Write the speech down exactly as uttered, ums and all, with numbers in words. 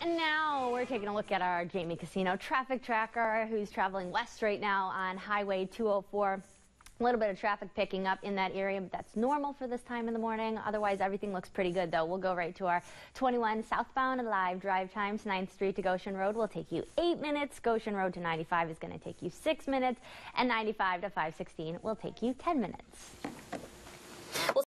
And now we're taking a look at our Jamie Casino traffic tracker, who's traveling west right now on Highway two oh four. A little bit of traffic picking up in that area, but that's normal for this time in the morning. Otherwise, everything looks pretty good, though. We'll go right to our twenty-one southbound live drive times. ninth Street to Goshen Road will take you eight minutes. Goshen Road to ninety-five is going to take you six minutes. And ninety-five to five sixteen will take you ten minutes.